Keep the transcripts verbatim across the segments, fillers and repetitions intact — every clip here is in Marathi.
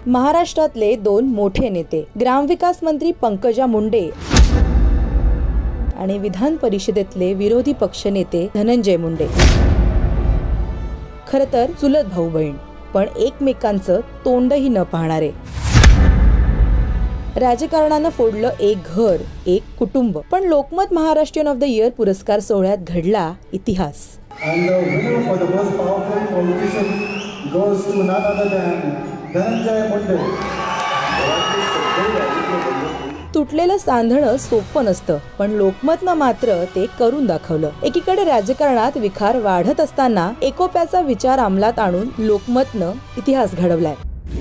महाराष्ट्रातले दोन मोठे नेते, ग्रामविकास मंत्री पंकजा मुंडे आणि विधान परिषदेतले विरोधी पक्षनेते धनंजय मुंडे। खरं तर चुलत भाऊ बहीण, पण एकमेकांचं तोंडही न पाहणारे। राजकारणानं फोडलं एक घर, एक कुटुंब, पण Lokmat Maharashtrian of the year पुरस्कार सोहळ्यात घडला इतिहास। And the winner for the most powerful politician goes to none other than Dhananjay Munde. तुटलेलं सांधणं सोपं नसतं, पण लोकमतनं मात्र ते करून दाखवलं। एकीकडे राजकारणात विखार वाढत असताना एकोप्याचा विचार अंमलात आणून लोकमतनं इतिहास घडवलाय।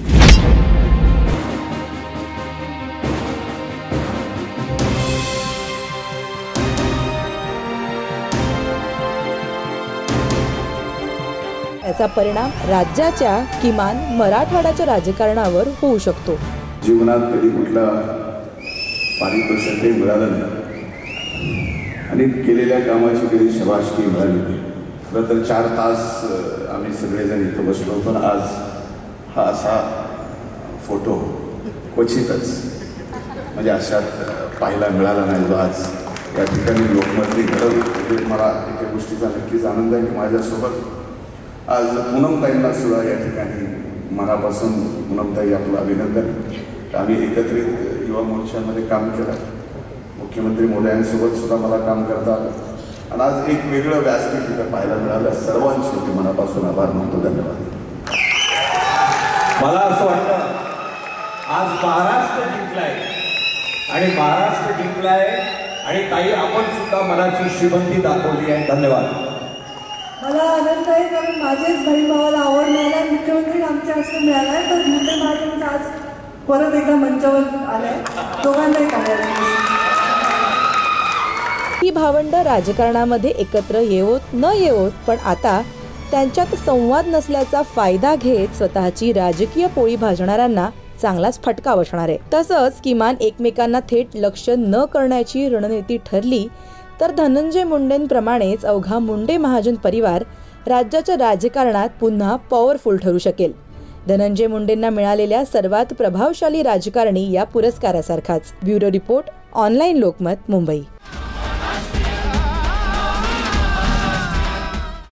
याचा परिणाम राज्याच्या किमान मराठवाड्याच्या राजकारणावर होऊ शकतो। जीवनात कधी कुठला पारितोषिक मिळालं नाही आणि केलेल्या कामाची कधी शबासकी मिळाली नाही। खरं तर चार तास आम्ही सगळेजण इथं बसलो होतो आणि आज हा असा फोटो क्वचितच म्हणजे अशात पाहायला मिळाला नाही जो आज या ठिकाणी लोकमतनी घडवलं। मला एका गोष्टीचा नक्कीच आनंद आहे की माझ्यासोबत आज पूनमताईंना सुद्धा या ठिकाणी मनापासून पूनमताई आपलं अभिनंदन। आम्ही एकत्रित युवा मोर्चामध्ये काम केलं, मुख्यमंत्री मोदयांसोबत सुद्धा मला काम करता आलं आणि आज एक वेगळं व्यासपीठ तिथं पाहायला मिळालं। सर्वांचे मी मनापासून आभार मानतो, धन्यवाद। मला असं वाटतं आज महाराष्ट्र जिंकलाय आणि महाराष्ट्र जिंकलाय आणि ताई आपण सुद्धा मनाची श्रीमंती दाखवली आहे। धन्यवाद। मला आनंद आहे कारण माझेच बहीण भावाला आवड मिळाला, मुख्यमंत्री आमच्या हस्ते मिळाला, तर मुंडे महाजन आज परत एकदा मंचावर आलाय, दोघांनाही पाहायला। ही भावंड राजकारणामध्ये एकत्र येवोत न येवोत, पण आता त्यांच्यात संवाद नसल्याचा फायदा घेत स्वतःची राजकीय पोळी भाजणाऱ्यांना चांगलाच फटका बसणार आहे। तसंच किमान एकमेकांना थेट लक्ष न करण्याची रणनीती ठरली तर धनंजय मुंडेंप्रमाणेच अवघा मुंडे महाजन परिवार राज्याच्या राजकारणात पुन्हा पॉवरफुल ठरू शकेल। धनंजय मुंडेंना मिळालेल्या सर्वात प्रभावशाली राजकारणी या पुरस्कारासारखाच। Bureau report, online Lokmat, Mumbai.